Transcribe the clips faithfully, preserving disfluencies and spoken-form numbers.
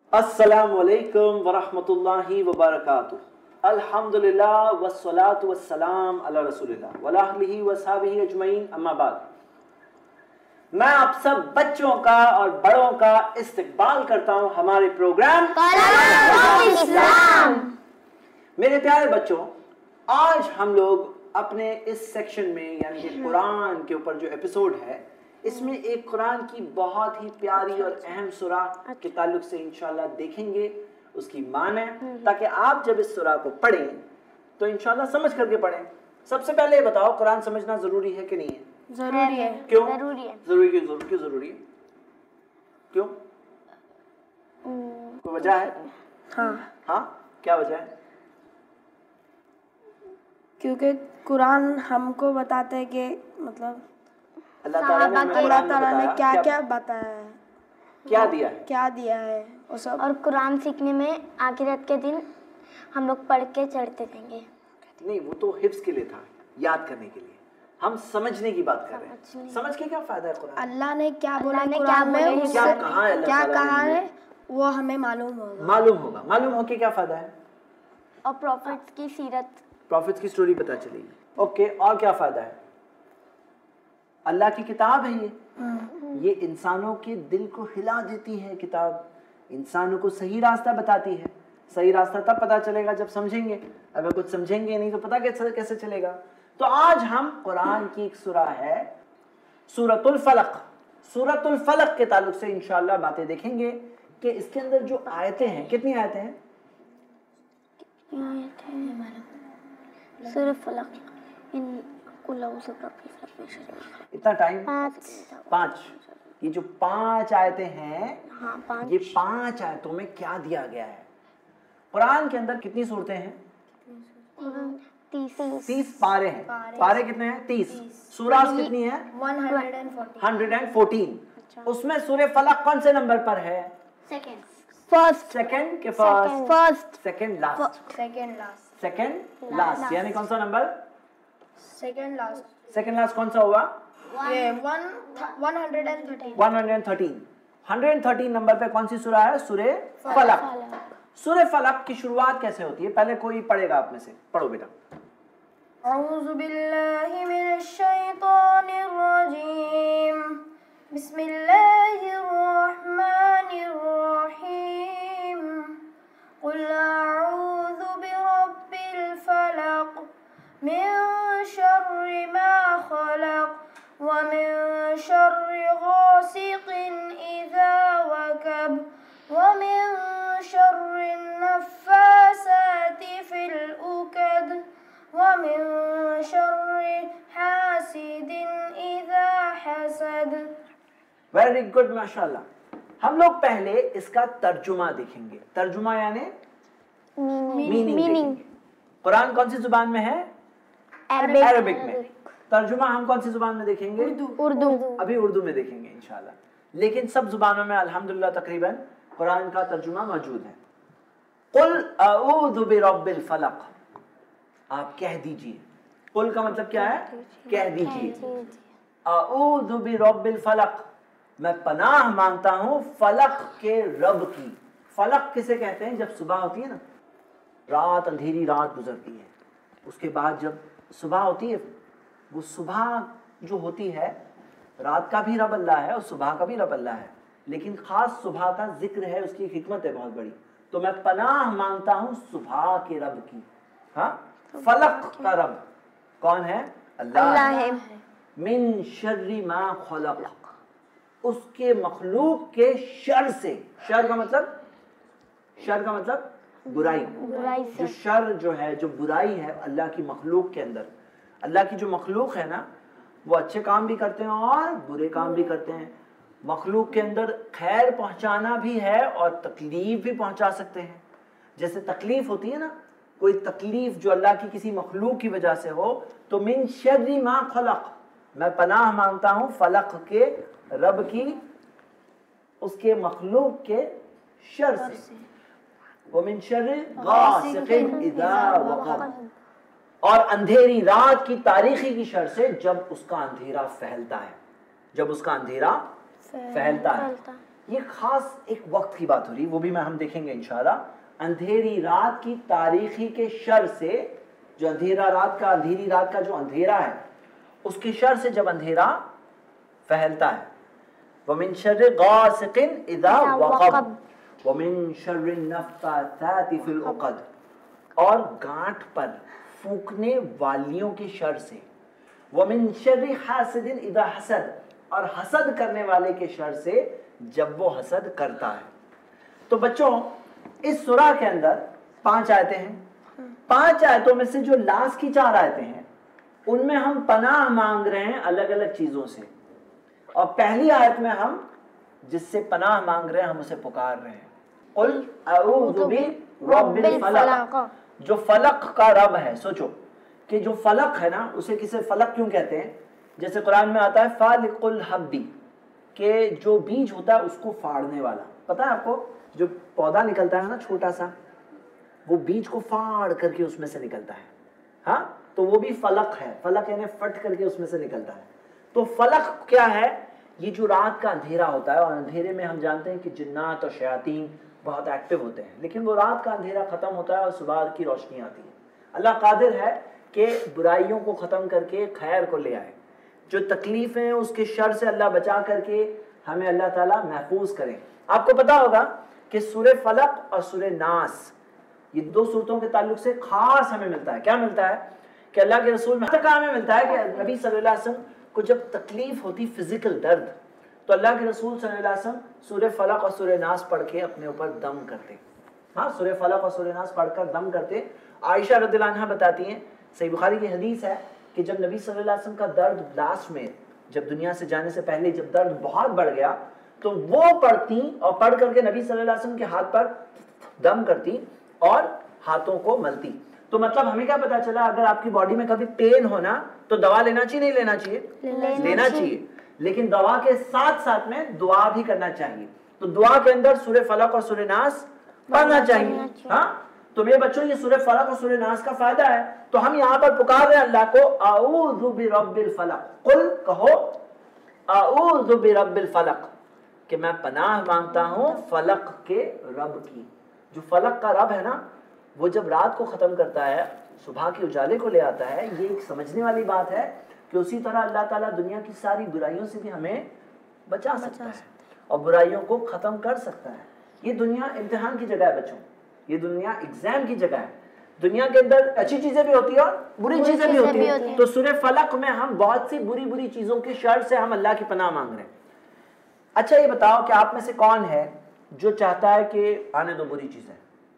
अस्सलामुअलैकुम वरहमतुल्लाहि वबरकातुह। अल्हम्दुलिल्लाह वस्सलातु वस्सलाम अला रसूलिल्लाह वला आलिहि वसहबिहि अजमईन, अम्मा बाद। मैं आप सब बच्चों का और बड़ों का इस्तकबाल करता हूं हमारे प्रोग्राम कलाम इस्लाम। मेरे प्यारे बच्चों, आज हम लोग अपने इस सेक्शन में यानी कि कुरान के ऊपर जो एपिसोड है, इसमें एक कुरान की बहुत ही प्यारी और अहम सूरा के ताल्लुक से इंशाल्लाह देखेंगे, उसकी माने, ताकि आप जब इस सूरा को पढ़ें तो इंशाल्लाह समझ करके पढ़ें। सबसे पहले बताओ, कुरान समझना जरूरी है कि नहीं है? जरूरी है। क्यों जरूरी है? जरूरी क्यों जरूरी क्यों जरूरी है? क्यों? कोई वजह है? हाँ हाँ, क्या वजह है? क्योंकि कुरान हमको बताते हैं कि मतलब अल्लाह ताला ने अल्लाह ताला ने क्या क्या बताया है, क्या दिया है, क्या दिया है वो सब। और कुरान सीखने में आखिरत के दिन हम लोग पढ़ के चढ़ते रहेंगे। नहीं, वो तो हिफ्ज के लिए था, याद करने के लिए। हम समझने की बात कर रहे हैं। समझ के क्या फायदा है? कुरान अल्लाह ने क्या बोला ने कुरान में, क्या उससे क्या कहा है, क्या कहा है वो हमें मालूम होगा। मालूम होगा। मालूम हो के क्या फायदा है? और प्रॉफिट्स की सीरत, प्रॉफिट्स की स्टोरी पता चलेगी। ओके, और क्या फायदा है? अल्लाह की किताब है ये ये इंसानों के दिल को हिला देती है। किताब इंसानों को सही रास्ता बताती है। सही रास्ता तब पता चलेगा जब समझेंगे, अगर कुछ समझेंगे नहीं तो पता कैसे कैसे चलेगा। तो आज हम कुरान की एक सूरा है सूरतुल फलक, सूरतुल फलक के ताल्लुक से इंशाअल्लाह बातें देखेंगे कि इसके अंदर जो आयतें हैं, कितनी आयतें हैं? सूरह फलक, इन इतना टाइम? पाँच। पाँच। ये जो पांच आयतें हैं, हाँ, पाँच। ये पांच आयतों में क्या दिया गया है? कुरान के अंदर कितनी सूरतें हैं? तीस। तीस पारे हैं। पारे कितने हैं? तीस। सूरास कितनी है? Hundred and fourteen. उसमें सूरह फलक कौन से नंबर पर है? सेकंड। फर्स्ट। सेकंड के first? First. Second last. Second last. Second last यानी कौन सा number? Second last. Second last कौन सा होगा? ये one one hundred and thirteen. One hundred thirteen. Hundred and thirteen number पे कौन सी सूरा है? सूरह फलक। सूरह फलक की शुरुआत कैसे होती है? पहले कोई पढ़ेगा आप में से, पढ़ो बेटा। औज़ु बिल्लाहि मिनश शैतानिर रजीम, बिस्मिल्लाहिर रहमानिर रहीम, कुल अऊज़ु बिरब्बिल फलक, मिन शर्रि मा खलक, व मिन शर्रि गासिकिन इज़ा वकब, व मिन शर्रि नफ्फासाति फिल उकद, व मिन शर्रि हासिदिन इज़ा हसद। वेरी गुड, माशाल्लाह। हम लोग पहले इसका तर्जुमा देखेंगे। तर्जुमा यानी मीनिंग देखेंगे। कुरान कौन सी जुबान में है? अरबिक में। तर्जुमा हम कौन सी जुबान में देखेंगे? उर्दू। अभी उर्दू में देखेंगे इंशाल्लाह। लेकिन सब जुबानों में अल्हम्दुलिल्लाह तकरीबन कुरान का तर्जुमा मौजूद है। कुल अऊज़ु बिरब्बिल फलक, आप कह दीजिए। कुल का मतलब क्या है? कह दीजिए। अऊज़ु बिरब्बिल फलक, मैं पनाह मांगता हूं फलक के रब की। फलक किसे कहते हैं? जब सुबह होती है ना, रात, अंधेरी रात गुजरती है, उसके बाद जब सुबह होती है, वो सुबह जो होती है, रात का भी रब अल्लाह है और सुबह का भी रब अल्लाह है, लेकिन खास सुबह का जिक्र है, उसकी एक हिकमत है बहुत बड़ी। तो मैं पनाह मांगता हूं सुबह के रब की। हाँ, फलक का रब कौन है? अल्लाह है। मिन शर्रि मा खलक, उसके मखलूक के शर से। शर का मतलब? शर का मतलब बुराई। बुराई से। जो शर जो है, जो बुराई है अल्लाह की मखलूक के अंदर, अल्लाह की जो मखलूक है ना, वो अच्छे काम भी करते हैं और बुरे काम भी करते हैं। मखलूक के अंदर खैर पहुंचाना भी है और तकलीफ भी पहुंचा सकते हैं। जैसे तकलीफ होती है ना, कोई तकलीफ जो अल्लाह की किसी मखलूक की वजह से हो, तो मिन शर्रि मा खलक, मैं पनाह मांगता हूं फलक के रब की, उसके मखलूक के शर से। वो मिन शर्रि गासिकिन इज़ा वक़ब, और अंधेरी रात की तारीखी की शर से, जब उसका अंधेरा फैलता है। जब उसका अंधेरा फैलता है। ये खास एक वक्त की बात हो रही है, वो भी मैं हम देखेंगे इंशाल्लाह। अंधेरी रात की तारीखी के शर से, जो अंधेरा रात का अंधेरी रात का जो अंधेरा है उसके शर से जब अंधेरा फैलता है, वमिन शर्रि गासिकिन इज़ा वक़ब वमिन शर्रि नफ़्फ़ाथाति फ़िल उक़द, और गांठ पर फूंकने वालियों के शर से, वमिन शर्रि हासिदिन इज़ा हसद, और हसद करने वाले के शर से जब वो हसद करता है। तो बच्चों इस सूरा के अंदर पांच आयतें हैं। पांच आयतों में से जो लास्ट की चार आयतें हैं उनमें हम पनाह मांग रहे हैं अलग अलग चीजों से, और पहली आयत में हम जिससे पनाह मांग रहे हैं हम उसे पुकार रहे हैं, कुल अऊज़ु बिरब्बिल फलक। जो फलक का रब है, सोचो कि जो फलक है ना उसे किसे फलक क्यों कहते हैं? जैसे कुरान में आता है फालिकुल हब्बी, के जो बीज होता है उसको फाड़ने वाला। पता है आपको, जो पौधा निकलता है ना छोटा सा, वो बीज को फाड़ करके उसमें से निकलता है, हाँ, तो वो भी फलक है। फलक यानी फट करके उसमें से निकलता है। तो फलक क्या है? ये जो रात का अंधेरा होता है, और अंधेरे में हम जानते हैं कि जिन्नात और शयातीन बहुत एक्टिव होते हैं, लेकिन वो रात का अंधेरा खत्म होता है और सुबह की रोशनी आती है। अल्लाह कादिर है कि बुराइयों को खत्म करके खैर को ले आए। जो तकलीफें हैं उसके शर से अल्लाह बचा करके हमें अल्लाह ताला महफूज करें। आपको पता होगा कि सूरह फलक और सूरह नास, ये दो सूरतों के ताल्लुक से खास हमें मिलता है। क्या मिलता है? कि अल्लाह के रसूल में हमें मिलता है कि नबी सल्लल्लाहु अलैहि वसल्लम को जब तकलीफ होती, फिजिकल दर्द, तो अल्लाह के रसूल सल्लल्लाहु अलैहि वसल्लम सूरह फलक और सूरह नास पढ़ के अपने ऊपर दम करते। हाँ, सूरह फलक और सूरह नास पढ़कर दम करते। आयशा रज़ियल्लाहु अन्हा बताती हैं, सही बुखारी की हदीस है, कि जब नबी सल्लल्लाहु अलैहि वसल्लम का दर्द लास्ट में, जब दुनिया से जाने से पहले जब दर्द बहुत बढ़ गया, तो वो पढ़ती और पढ़ करके नबी सल्लल्लाहु अलैहि वसल्लम के हाथ पर दम करती और हाथों को मलती। तो मतलब हमें क्या पता चला, अगर आपकी बॉडी में कभी पेन होना तो दवा लेना चाहिए, नहीं लेना चाहिए? लेना, लेना चाहिए, लेकिन दवा के साथ साथ में दुआ भी करना चाहिए। तो दुआ के अंदर सूरह फलक और सूरह नास पढ़ना चाहिए। हाँ, तो मेरे बच्चों ये सूरह फलक और सूरह नास का फायदा है। तो हम यहाँ पर पुकार रहे हैं अल्लाह को, आऊज़ु बिरब्बिल फलक। कुल कहो आऊज़ु बिरब्बिल फलक, कि मैं पनाह मांगता हूँ फलक के रब की। जो फलक का रब है ना, वो जब रात को खत्म करता है, सुबह के उजाले को ले आता है। ये एक समझने वाली बात है कि उसी तरह अल्लाह ताला दुनिया की सारी बुराइयों से भी हमें बचा सकता है और बुराइयों को खत्म कर सकता है। ये दुनिया इम्तिहान की जगह है बच्चों, ये दुनिया एग्जाम की जगह है। दुनिया के अंदर अच्छी चीजें भी होती है और बुरी चीजें भी होती है। तो सूरह फलक में हम बहुत सी बुरी बुरी चीजों के शर से हम अल्लाह की पनाह मांग रहे हैं। अच्छा, ये बताओ कि आप में से कौन है जो चाहता है कि आने दो बुरी चीजें,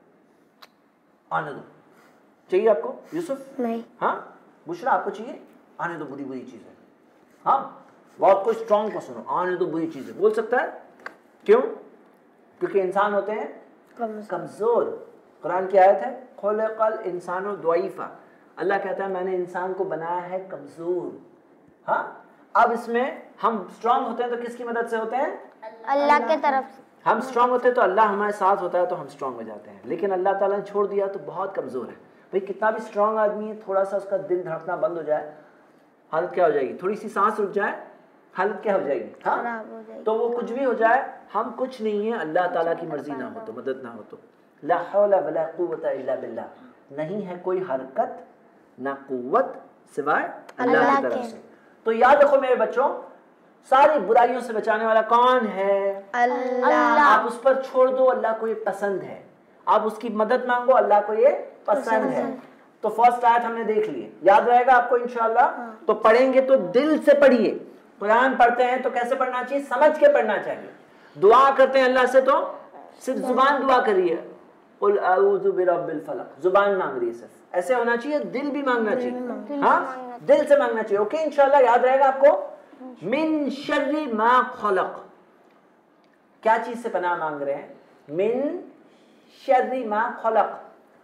आने दो? चाहिए आपको यूसुफ? नहीं। हाँ बुशरा, आपको चाहिए? आने दो बुरी बुरी चीजें। हाँ, बहुत कुछ स्ट्रॉन्ग को सुनो, आने दो बुरी चीजें बोल सकता है। क्यों? क्योंकि इंसान होते हैं कमजोर। कुरान की आयत है, खुलिक़ल इंसानु ज़ईफ़ा। अल्लाह कहता है मैंने इंसान को बनाया है कमजोर। हाँ, अब इसमें हम स्ट्रांग होते हैं तो किसकी मदद से होते हैं? अल्लाह के तरफ से। हम स्ट्रांग होते हैं तो अल्लाह हमारे साथ होता है तो हम स्ट्रांग हो जाते हैं। लेकिन अल्लाह ताला ने छोड़ दिया तो बहुत कमजोर है। भाई कितना भी स्ट्रांग आदमी है, थोड़ा सा उसका दिल धड़कना बंद हो जाए, हालत क्या हो जाएगी? थोड़ी सी सांस रुक जाए, हालत क्या हो जाएगी? हाँ, तो वो कुछ भी हो जाए, हम कुछ नहीं है, अल्लाह ताला की मर्जी ना हो तो, मदद ना हो तो। ला हौला वला कुव्वता इल्ला बिल्लाह, नहीं है कोई हरकत ना कुव्वत सिवाय अल्लाह की तरफ से। तो याद रखो मेरे बच्चों, सारी बुराइयों से बचाने वाला कौन है? अल्लाह। आप उस पर छोड़ दो, अल्लाह को ये पसंद है। आप उसकी मदद मांगो, अल्लाह को ये पसंद है। तो फर्स्ट आयत हमने देख ली, याद रहेगा आपको इंशाअल्लाह। तो पढ़ेंगे तो दिल से पढ़िए। कुरान पढ़ते हैं तो कैसे पढ़ना चाहिए? समझ के पढ़ना चाहिए। दुआ करते हैं अल्लाह से तो सिर्फ जुबान दुआ करिए, कुल अऊज़ु बिरब्बिल फलक, जुबान मांग रही है सिर्फ, ऐसे होना चाहिए। दिल भी मांगना चाहिए, हाँ, दिल से मांगना चाहिए। ओके, इंशाअल्लाह याद रहेगा आपको। मिन शर्रि मा खलक, क्या चीज से पनाह मांग रहे हैं? मिन शर्रि मा खलक,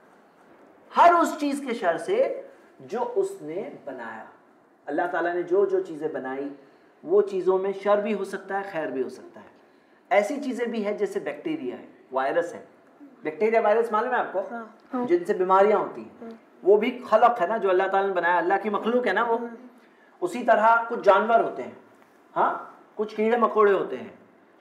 हर उस चीज के शर से जो उसने बनाया। अल्लाह ताला ने जो जो चीजें बनाई वो चीजों में शर भी हो सकता है, खैर भी हो सकता है। ऐसी चीजें भी है जैसे बैक्टीरिया है, वायरस है। बैक्टीरिया वायरस मालूम है आपको? हाँ। जिनसे बीमारियां होती हैं, वो भी खलक है ना, जो अल्लाह ताला ने बनाया, अल्लाह की मखलूक है ना वो। उसी तरह कुछ जानवर होते हैं, हाँ, कुछ कीड़े मकोड़े होते हैं,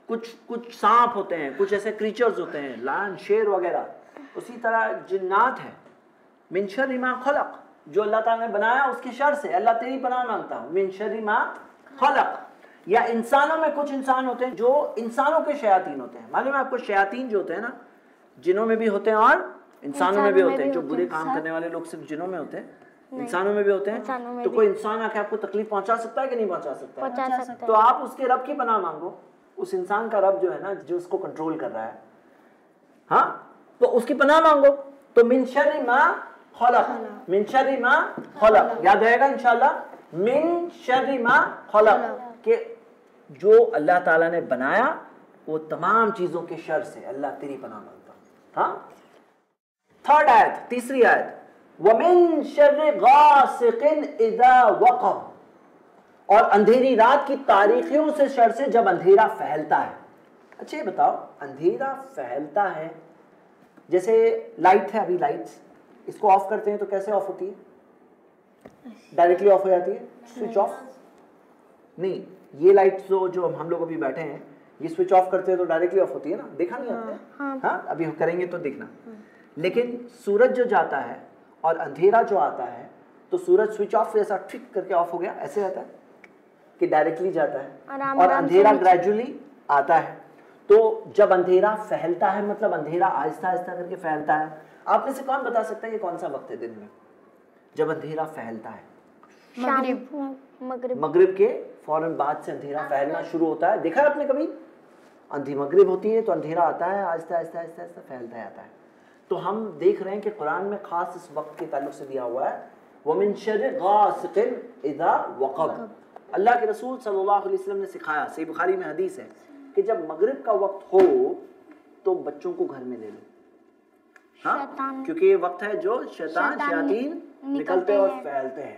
कुछ कुछ सांप होते हैं, कुछ ऐसे क्रीचर्स होते हैं, लायन, शेर वगैरह। उसी तरह जिन्नात है, मिन शर्रि मा खलक, जो अल्लाह ताला ने बनाया उसके शर से, अल्लाह तेरी पनाह मांगता हूँ, मिन शर्रि मा खलक। या इंसानों में कुछ इंसान होते हैं जो इंसानों के शयातीन होते हैं। मालूम है आपको, शयातीन जो होते हैं ना, जिनों में भी होते हैं और इंसानों में भी होते हैं। जो बुरे काम करने वाले लोग सिर्फ जिनों में होते हैं, इंसानों में भी होते हैं। तो कोई इंसान आके आपको तकलीफ पहुंचा सकता है कि नहीं पहुंचा सकता है? तो आप उसके रब की पनाह मांगो, उस इंसान का रब जो है ना, जो उसको कंट्रोल कर रहा है, हाँ, तो उसकी पनाह मांगो। तो मिन शर्रि मा खलक, मिन शर्रि मा खलक, याद रहेगा इंशाल्लाह, मिन शर्रि मा खलक, के जो अल्लाह ताला ने बनाया वो तमाम चीजों के शर से अल्लाह तेरी पनाह मांगता। हाँ, थर्ड आयत, तीसरी आयत, वमिन शर्रि गासिकिन इज़ा वक़ब, और अंधेरी रात की तारीखियों से शर से जब अंधेरा फैलता है। अच्छा ये बताओ, अंधेरा फैलता है, जैसे लाइट है, अभी लाइट्स, इसको ऑफ करते हैं तो कैसे ऑफ होती है? डायरेक्टली ऑफ हो जाती है, स्विच ऑफ नहीं। ये लाइट जो जो हम लोग अभी बैठे हैं, ये स्विच ऑफ करते हैं तो डायरेक्टली ऑफ होती है ना, देखा नहीं आपने? हाँ, हाँ, अभी करेंगे तो देखना। लेकिन सूरज जो जाता है और अंधेरा जो आता है, तो सूरज स्विच ऑफ जैसा ठीक करके ऑफ हो गया, ऐसे रहता है कि डायरेक्टली जाता है, और अंधेरा ग्रेजुअली आता है। तो जब अंधेरा फैलता है, मतलब अंधेरा आहिस्ता आहिस्ता करके फैलता है। आप में से कौन बता सकता है ये कौन सा वक्त है दिन में जब अंधेरा फैलता है? मगरिब। मगरिब के फौरन बाद से अंधेरा फैलना शुरू होता है। देखा है आपने कभी? अंधी मगरिब होती है तो अंधेरा आता है, आहिस्ता आहिस्ता आहिस्ता आहिस्ता फैलता आता है। तो हम देख रहे हैं कि कुरान में खास इस वक्त के ताल्लुक से दिया हुआ है, वमिन शर्रि गासिकिन इज़ा वक़ब। अल्लाह के रसूल सल्लल्लाहु अलैहि वसल्लम ने सिखाया, सही बुखारी में हदीस है, कि जब मगरिब का वक्त हो तो बच्चों को घर में ले लो, हाँ, क्योंकि ये वक्त है जो शैतान शयातीन निकलते और फैलते हैं।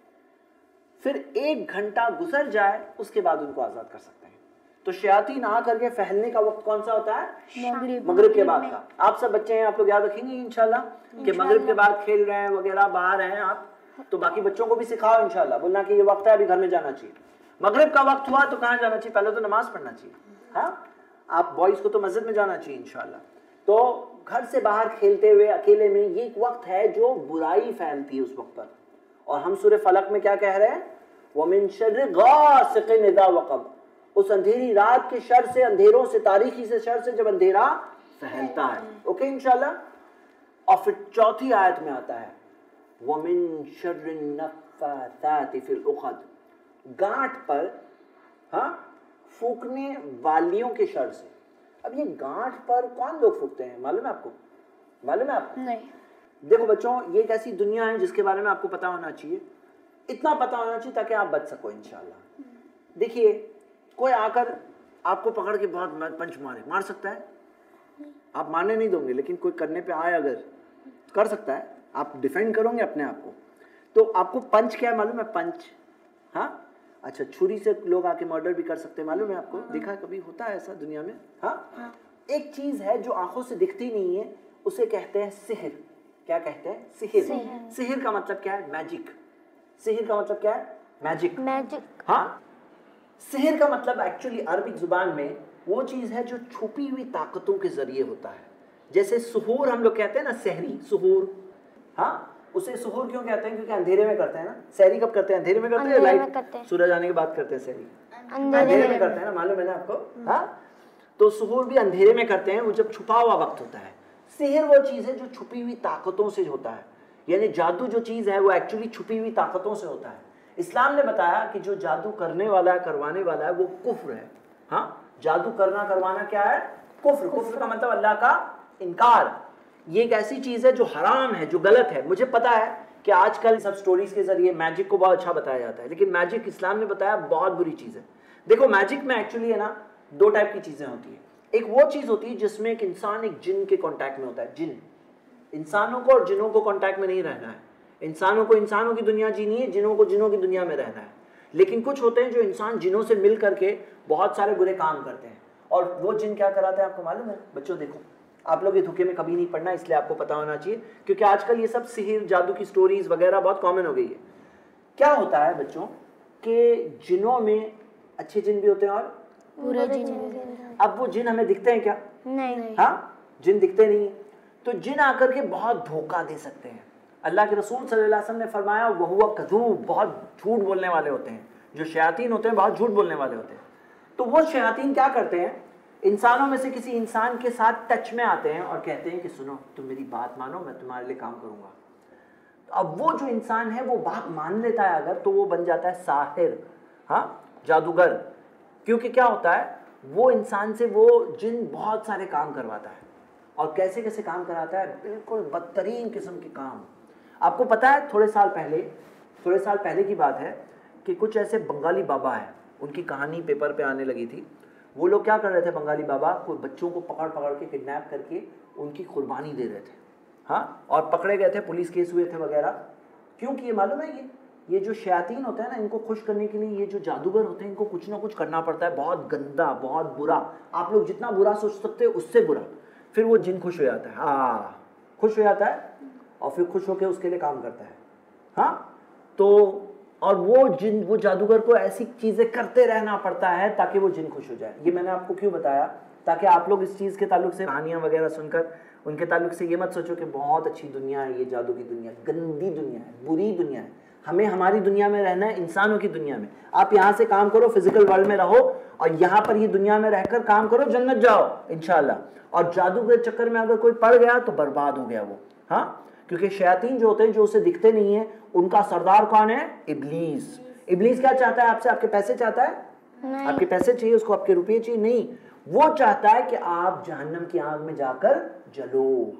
फिर एक घंटा गुजर जाए उसके बाद उनको आजाद कर सकते हैं। तो शयातीन आ करके फैलने का वक्त कौन सा होता है? मगरिब के बाद का। आप सब बच्चे हैं, आप लोग याद रखेंगे इंशाल्लाह कि मगरिब के बाद खेल रहे हैं वगैरह, बाहर हैं आप, तो बाकी बच्चों को भी सिखाओ इंशाल्लाह, बोलना कि ये वक्त है, अभी घर में जाना चाहिए। मगरिब का वक्त हुआ तो कहाँ जाना चाहिए? पहले तो नमाज पढ़ना चाहिए, हाँ, आप बॉयज को तो मस्जिद में जाना चाहिए इंशाल्लाह। तो घर से बाहर खेलते हुए अकेले में, ये एक वक्त है जो बुराई फैलती है उस वक्त पर। और हम सूरह फलक में क्या कह रहे हैं? वमिन शर्रि गासिकिन इज़ा वक़ब, उस अंधेरी रात के शर से, अंधेरों से, तारीकी से शर से जब अंधेरा फैलता है। ओके इंशाल्लाह। और फिर चौथी आयत में आता है वमिन शर्रि नफ़्फ़ाथाति फ़िल उक़द, गांठ पर, हाँ, फूकने वालियों के शर से। अब ये गांठ पर कौन लोग फूकते हैं, मालूम है आपको? मालूम है आपको? नहीं। देखो बच्चों, ये एक ऐसी दुनिया है जिसके बारे में आपको पता होना चाहिए, इतना पता होना चाहिए ताकि आप बच सको इंशाल्लाह। देखिए, कोई आकर आपको पकड़ के बहुत पंच मारे, मार सकता है? आप मारने नहीं दोगे, लेकिन कोई करने पे आए अगर, कर सकता है। आप डिफेंड करोगे अपने आप को। तो आपको पंच क्या है मालूम है? पंच, हाँ, अच्छा, छुरी से लोग आके मर्डर भी कर सकते हैं, मालूम है आपको? हाँ। देखा कभी होता है ऐसा दुनिया में? हाँ? हाँ। एक चीज है जो आंखों से दिखती नहीं है, उसे कहते हैं सिहिर। क्या कहते हैं? सिहिर। सिहिर का मतलब क्या है? मैजिक। सिहिर का मतलब क्या है? मैजिक। मैजिक। हाँ, सिहिर का मतलब एक्चुअली अरबिक जुबान में वो चीज है जो छुपी हुई ताकतों के जरिए होता है। जैसे सुहूर हम लोग कहते हैं ना, सहरी, सुहूर, हाँ, उसे सुहूर क्यों कहते हैं? क्योंकि अंधेरे में करते हैं ना। सहरी कब करते हैं? अंधेरे में करते हैं, लाइट सूरज आने के बाद करते हैं। सहरी अंधेरे में करते हैं ना, मालूम है ना आपको? हाँ, तो सुहूर भी अंधेरे में करते हैं, वो जब छुपा हुआ वक्त होता है। सिहिर वो चीज है जो छुपी हुई ताकतों से होता है, यानी जादू जो चीज है वो एक्चुअली छुपी हुई ताकतों से होता है। इस्लाम ने बताया कि जो जादू करने वाला है, करवाने वाला है, वो कुफ्र है। हाँ, जादू करना करवाना क्या है? कुफ्र। कुफ्र का मतलब अल्लाह का इनकार। ये एक ऐसी चीज है जो हराम है, जो गलत है। मुझे पता है कि आजकल सब स्टोरीज के जरिए मैजिक को बहुत अच्छा बताया जाता है, लेकिन मैजिक इस्लाम ने बताया बहुत बुरी चीज है। देखो, मैजिक में एक्चुअली है ना, दो टाइप की चीजें होती है। एक वो चीज होती है जिसमें एक इंसान एक जिन के कांटेक्ट में होता है। जिन, इंसानों को और जिनों को कांटेक्ट में नहीं रहना है। इंसानों को इंसानों की दुनिया जीनी है, जिनों को जिनों की दुनिया में रहना है। लेकिन कुछ होते हैं जो इंसान जिनों से मिल करके बहुत सारे बुरे काम करते हैं, और वो जिन क्या कराते हैं आपको मालूम है? बच्चों देखो, आप लोग ये धोखे में कभी नहीं पढ़ना, इसलिए आपको पता होना चाहिए, क्योंकि आजकल ये सब सिहिर, जादू की स्टोरीज वगैरह बहुत कॉमन हो गई है। क्या होता है बच्चों कि जिनों में अच्छे जिन भी होते हैं और बुरे जिन भी। अब वो जिन हमें दिखते हैं क्या? नहीं। हाँ, जिन दिखते नहीं है। तो जिन आकर के बहुत धोखा दे सकते हैं। अल्लाह के रसूल सल्लल्लाहु अलैहि वसल्लम ने फरमाया वहुवा कज़ूब, बहुत झूठ बोलने वाले होते हैं। जो शयातीन होते हैं बहुत झूठ बोलने वाले होते हैं। तो वो शयातीन क्या करते हैं, इंसानों में से किसी इंसान के साथ टच में आते हैं और कहते हैं कि सुनो तुम मेरी बात मानो, मैं तुम्हारे लिए काम करूंगा। तो अब वो जो इंसान है वो बात मान लेता है अगर, तो वो बन जाता है साहिर, हाँ, जादूगर। क्योंकि क्या होता है, वो इंसान से वो जिन बहुत सारे काम करवाता है। और कैसे कैसे काम कराता है, बिल्कुल बदतरीन किस्म के काम। आपको पता है थोड़े साल पहले थोड़े साल पहले की बात है कि कुछ ऐसे बंगाली बाबा है, उनकी कहानी पेपर पे आने लगी थी। वो लोग क्या कर रहे थे, बंगाली बाबा कोई बच्चों को पकड़ पकड़ के किडनैप करके उनकी कुर्बानी दे रहे थे, हाँ, और पकड़े गए थे, पुलिस केस हुए थे वगैरह। क्यों किए मालूम है? ये ये जो शयातीन होते हैं ना, इनको खुश करने के लिए ये जो जादूगर होते हैं, इनको कुछ ना कुछ करना पड़ता है, बहुत गंदा, बहुत बुरा। आप लोग जितना बुरा सोच सकते हो उससे बुरा। फिर वो जिन खुश हो जाता है, हाँ, खुश हो जाता है और फिर खुश होकर उसके लिए काम करता है, हाँ। तो और वो जिन वो जादूगर को ऐसी चीजें करते रहना पड़ता है ताकि वो जिन खुश हो जाए। ये मैंने आपको क्यों बताया, ताकि आप लोग इस चीज के ताल्लुक से कहानियां वगैरह सुनकर उनके ताल्लुक से ये मत सोचो कि बहुत अच्छी दुनिया है ये, जादू की दुनिया गंदी दुनिया है, बुरी दुनिया है। हमें हमारी दुनिया में रहना है, इंसानों की दुनिया में। आप यहाँ से काम करो, फिजिकल वर्ल्ड में रहो, और यहाँ पर ये दुनिया में रहकर काम करो, जन्नत जाओ इंशाल्लाह। और जादू के चक्कर में अगर कोई पड़ गया तो बर्बाद हो गया वो, हाँ। क्योंकि शयातीन जो होते हैं, जो उसे दिखते नहीं है, उनका सरदार कौन है? इब्लीस। इब्लीस क्या चाहता है आपसे? आपके पैसे चाहता है? नहीं। आपके पैसे चाहिए उसको, आपके रुपये चाहिए? नहीं, वो चाहता है कि आप जहन्नम की आग में जाकर जलो,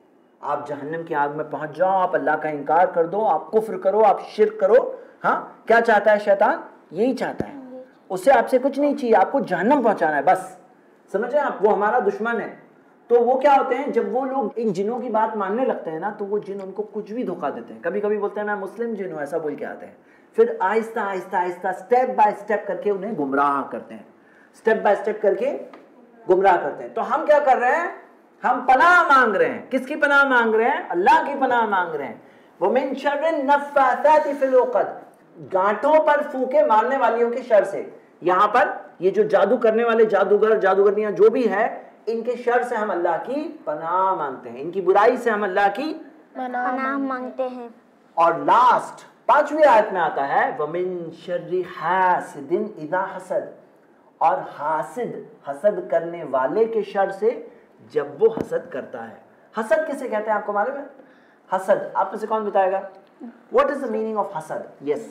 आप जहन्नम की आग में पहुंच जाओ, आप अल्लाह का इनकार कर दो, आप कुफ्र करो, आप शिर्क करो, हाँ। क्या चाहता है शैतान? यही चाहता है। उससे आपसे कुछ नहीं चाहिए, आपको जहन्नम पहुंचाना है बस, समझे आप? वो हमारा दुश्मन है। तो वो क्या होते हैं, जब वो लोग इन जिनों की बात मानने लगते हैं ना, तो वो जिन उनको कुछ भी धोखा देते हैं। कभी कभी बोलते हैं मैं मुस्लिम जिन हूं, ऐसा बोल के आते हैं, फिर Aahista Aahista Aahista step by step करके उन्हें गुमराह करते हैं, स्टेप बाय स्टेप करके गुमराह करते हैं। तो हम क्या कर रहे हैं, हम पनाह मांग रहे हैं। किसकी पनाह मांग रहे हैं? अल्लाह की पनाह मांग रहे हैं। वो मिन शर्रिन नफ्फासाति फिल उक़द, गांठों पर फूके मारने वालियों के शर से। यहाँ पर ये जो जादू करने वाले जादूगर जादूगरनियां जो भी है, इनके शर से हम अल्लाह की पनाह मांगते हैं, इनकी बुराई से हम अल्लाह की पनाह मांगते हैं। और लास्ट पांचवी आयत में आता है वमिन शर्रि हासिदिन इज़ा हसद, और हासिद हसद करने वाले के शर से जब वो हसद करता है। हसद किसे कहते हैं आपको मालूम है? हसद आप में से कौन बताएगा? What is the meaning of हसद? यस,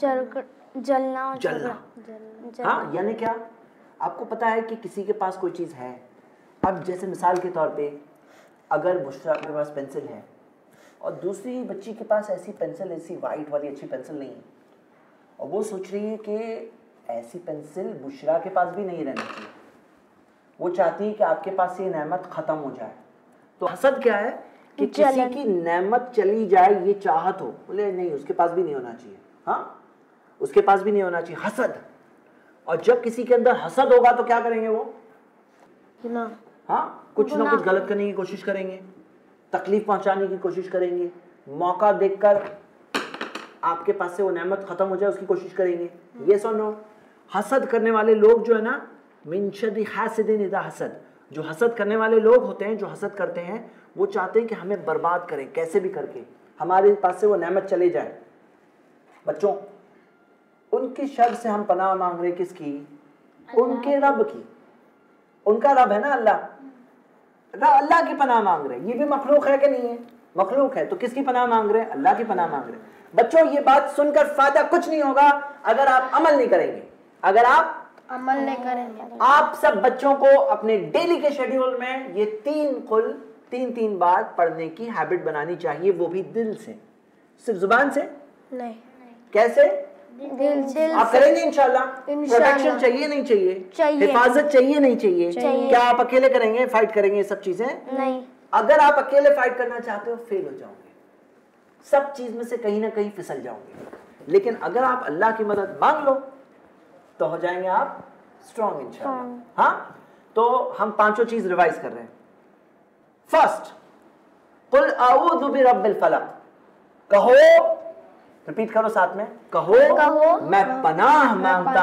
जलना और जलना, हाँ। यानी क्या? आपको पता है कि किसी के पास कोई चीज है, अब जैसे मिसाल के तौर पे अगर बुशरा के पास पेंसिल है और दूसरी बच्ची के पास ऐसी पेंसिल, ऐसी वाइट वाली अच्छी पेंसिल नहीं है, और वो सोच रही है कि ऐसी पेंसिल बुशरा के पास भी नहीं रहनी चाहिए, वो चाहती है कि आपके पास ये नेमत खत्म हो जाए। तो हसद क्या है कि किसी की नेमत चली जाए ये चाहत हो, बोले नहीं उसके पास भी नहीं होना चाहिए, हाँ, उसके पास भी नहीं होना चाहिए, हसद। और जब किसी के अंदर हसद होगा तो क्या करेंगे वो? ना, हाँ, कुछ ना कुछ गलत करने की कोशिश करेंगे, तकलीफ पहुंचाने की कोशिश करेंगे, मौका देखकर आपके पास से वो नेमत खत्म हो जाए उसकी कोशिश करेंगे। ये सुनो, हसद करने वाले लोग जो है ना, मिन शर्रि हासिदिन इज़ा हसद, जो हसद करने वाले लोग होते हैं, जो हसद करते हैं, वो चाहते हैं कि हमें बर्बाद करें, कैसे भी करके हमारे पास से वो नेमत चले जाए। बच्चों, उनकी शर से हम पनाह मांग रहे, किसकी? उनके रब की। उनका रब है ना अल्लाह, अल्लाह की पनाह मांग रहे हैं। ये भी मखलूक है कि नहीं है? मखलूक है, तो किसकी पनाह मांग रहे हैं? अल्लाह की पनाह मांग रहे हैं। बच्चों, ये बात सुनकर फायदा कुछ नहीं होगा अगर आप अमल नहीं करेंगे। अगर आप अमल नहीं करेंगे, आप सब बच्चों को अपने डेली के शेड्यूल में ये तीन कुल तीन तीन बार पढ़ने की हैबिट बनानी चाहिए, वो भी दिल से, सिर्फ जुबान से नहीं। कैसे? दिल से। आप करेंगे इंशाल्लाह? प्रोटेक्शन चाहिए नहीं चाहिए? चाहिए। हिफाजत चाहिए नहीं चाहिए? चाहिए। क्या आप अकेले करेंगे, फाइट करेंगे ये सब चीजें? नहीं। अगर आप अकेले फाइट करना चाहते हो फेल हो जाओगे, सब चीज में से कहीं ना कहीं फिसल जाओगे। लेकिन अगर आप अल्लाह की मदद मांग लो तो हो जाएंगे आप स्ट्रॉन्ग इंशाल्लाह। हाँ, तो हम पांचों चीज रिवाइज कर रहे हैं। फर्स्ट, कुल आऊज़ु बिरब्बिल फलक, कहो, रिपीट करो साथ में, कहो, कहो मैं पनाह मांगता हूं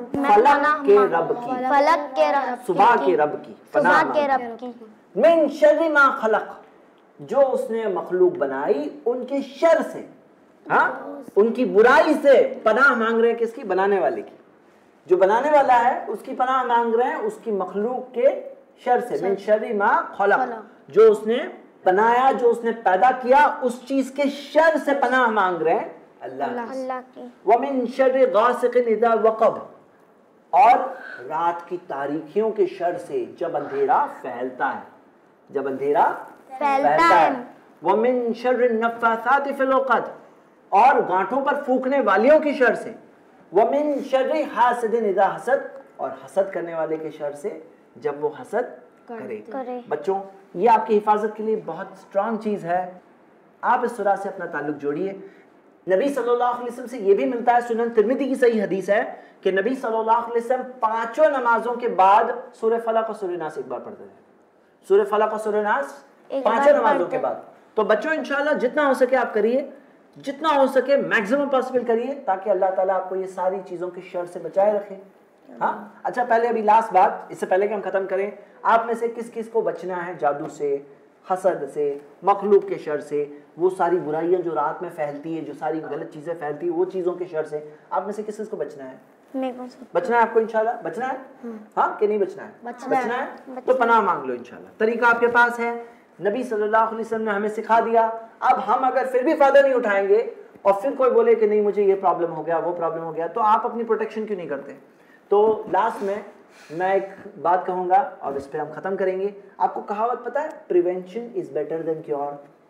फलक के रब की, फलक के रब सुबह के रब की, सुबह पनाह के मांग। रब की, मिन शर्रि मा खलक, जो उसने मखलूक बनाई उनके शर से, हाँ, उनकी बुराई से पनाह मांग रहे हैं। किसकी? बनाने वाले की। जो बनाने वाला है उसकी पनाह मांग रहे हैं उसकी मखलूक के शर से। मिन शर्रि मा खलक, जो उसने बनाया, जो उसने पैदा किया, उस चीज के शर से पनाह मांग रहे हैं अल्लाह की। अल्लाह की। व मिन शर्रि गासिकिन इज़ा वक़ब, और रात की तारीखियों के शर से जब अंधेरा फैलता है, जब अंधेरा फैलता है। व मिन शर्रि नफ़्फ़ासाति फ़िल उक़द, और गांठों पर फूंकने वालियों की शर से। व मिन शर्रि हासिदिन इज़ा हसद, और हसद करने वाले के शर से जब वो हसद करे। करे। बच्चों, ये आपकी हिफाजत के लिए बहुत स्ट्रांग चीज है। आप इस सूरह से अपना ताल्लुक जोड़िए। नबी सल्लल्लाहु अलैहि वसल्लम से ये भी मिलता है, सुनन तिरमिज़ी की सही हदीस है कि नबी सल्लल्लाहु अलैहि वसल्लम पांचों नमाजों के बाद सूरह फलक और सूरह नास एक बार पढ़ते थे। सूरह फलक और सूरह नास पांचों नमाजों के बाद। तो बच्चों इंशाल्लाह जितना हो सके आप करिए, जितना हो सके मैक्सिमम पॉसिबल करिए, ताकि अल्लाह ताला आपको ये सारी चीजों के शर से बचाए रखे। हाँ, अच्छा, पहले अभी लास्ट बात, इससे पहले कि हम खत्म करें, आप में से किस किस को बचना है जादू से, हसद से, मखलूक के शर से, वो सारी बुराइयां जो रात में फैलती है, जो सारी गलत चीजें फैलती है, वो चीजों के शर से आप में से किस किस को बचना है? बचना है आपको इंशाल्लाह? बचना है, हाँ कि नहीं बचना है? बचना है, है? तो पनाह मांग लो इंशाल्लाह। तरीका आपके पास है, नबी सल्लल्लाहु अलैहि वसल्लम ने हमें सिखा दिया। अब हम अगर फिर भी फायदा नहीं उठाएंगे और फिर कोई बोले कि नहीं मुझे ये प्रॉब्लम हो गया, वो प्रॉब्लम हो गया, तो आप अपनी प्रोटेक्शन क्यों नहीं करते? तो लास्ट में मैं एक बात कहूंगा और इस पे हम खत्म करेंगे। आपको कहावत पता है, prevention is better than cure?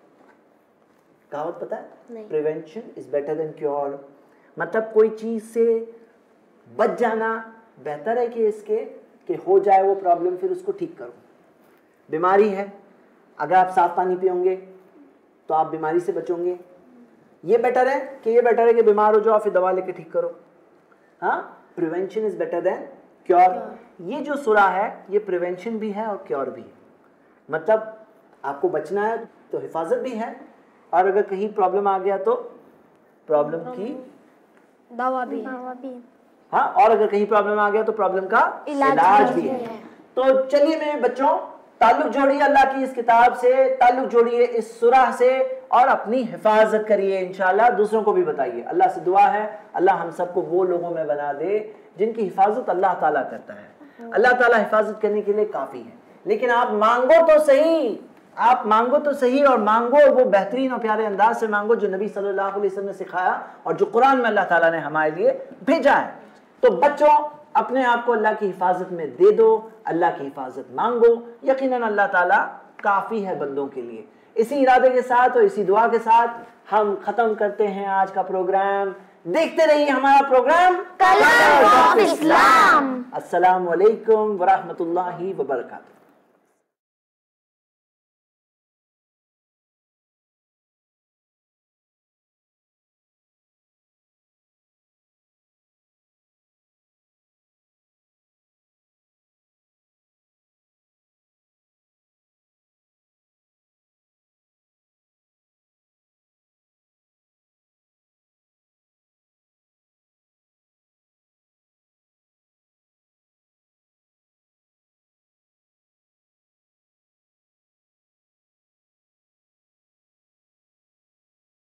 कहावत पता है? Prevention is better than cure, मतलब कोई चीज से बच जाना बेहतर है कि इसके कि हो जाए वो प्रॉब्लम, फिर उसको ठीक करो। बीमारी है, अगर आप साफ पानी पियोगे तो आप बीमारी से बचोगे। ये बेटर है कि ये बेटर है कि बीमार हो जाओ फिर दवा लेके ठीक करो। हाँ, prevention is better than cure. ये जो सूरा है ये प्रिवेंशन भी है और क्योर भी है, मतलब आपको बचना है तो हिफाजत भी है, और अगर कहीं प्रॉब्लम आ गया तो प्रॉब्लम की दवा भी है। दवा भी। हाँ, और अगर कहीं प्रॉब्लम आ गया तो प्रॉब्लम का इलाज, इलाज भी है। तो चलिए मेरे बच्चों, ताल्लुक जोड़िए अल्लाह की इस किताब से, ताल्लुक जोड़िए इस सूरह से, और अपनी हिफाजत करिए इंशाल्लाह। दूसरों को भी बताइए। अल्लाह से दुआ है अल्लाह हम सबको वो लोगों में बना दे जिनकी हिफाजत अल्लाह ताला करता है। अल्लाह ताला हिफाजत करने के लिए काफी है, लेकिन आप मांगो तो सही, आप मांगो तो सही, और मांगो और वो बेहतरीन और प्यारे अंदाज से मांगो जो नबी सल्लल्लाहु अलैहि वसल्लम ने सिखाया और जो कुरान में अल्लाह ताला ने हमारे लिए भेजा है। तो बच्चों, अपने आप को अल्लाह की हिफाजत में दे दो, अल्लाह की हिफाजत मांगो, यकीनन अल्लाह ताला काफी है बंदों के लिए। इसी इरादे के साथ और इसी दुआ के साथ हम खत्म करते हैं आज का प्रोग्राम। देखते रहिए हमारा प्रोग्राम कलाम ऑफ इस्लाम। अस्सलामु अलैकुम व रहमतुल्लाहि व बरकातहू।